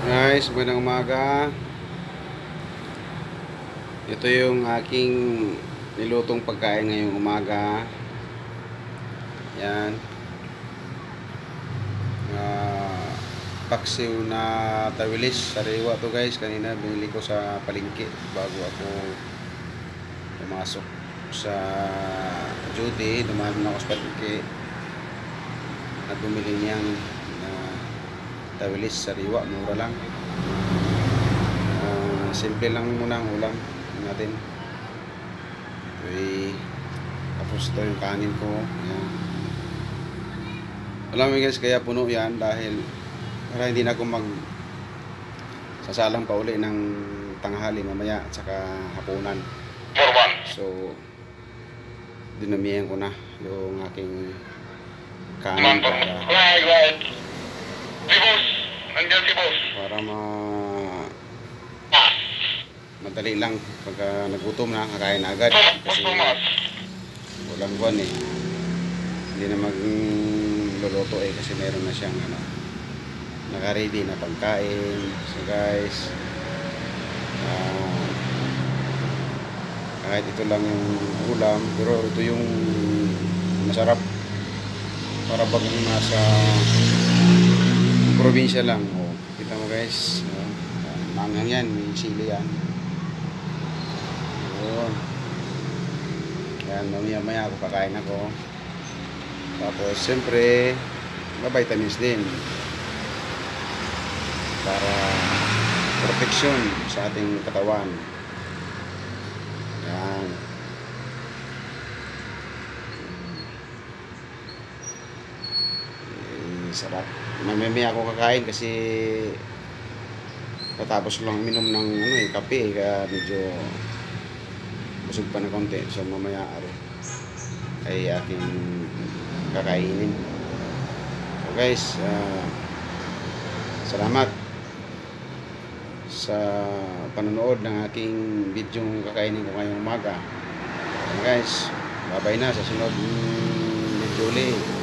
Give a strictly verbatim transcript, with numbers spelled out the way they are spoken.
Guys, magandang umaga. Ito yung aking nilutong pagkain ngayong umaga. Yan. Uh, paksiw na tawilis, sariwa to guys. Kanina binili ko sa palengke bago ako pumasok sa duty. Dumaan ako sa palengke at bumili niyang uh, tawilis, sariwa, mura lang. Uh, simple lang muna ang ulam natin. Okay. Tapos ito yung kanin ko. Ayan. Alam mo guys, kaya puno yan dahil para hindi na ako mag sasalang pa uli ng tanghali mamaya at saka hapunan. So dinamihan ko na yung aking kanin para para ma madali lang pagka nagutom na, kakain na agad kasi walang buwan eh, hindi na magluluto eh kasi meron na siyang ano, naka-ready na pagkain. So guys, uh, kahit ito lang yung ulam pero ito yung masarap, para bang nasa probinsya lang. Oh, kita mo guys, uh, mangang yan, may sili yan. Yan, mamaya maya ako kakain ako. Tapos siyempre vitamins din para protection sa ating katawan. Yan. Eh, sarap. Mamaya ako kakain kasi patapos lang minom ng ano eh, kape, kaya medyo busog pa na konti. So mamaya ari ay aking kakainin. So guys, uh, salamat sa panonood ng aking video kakainin ko ngayong umaga. So guys, bye bye na sa sunod video ulit.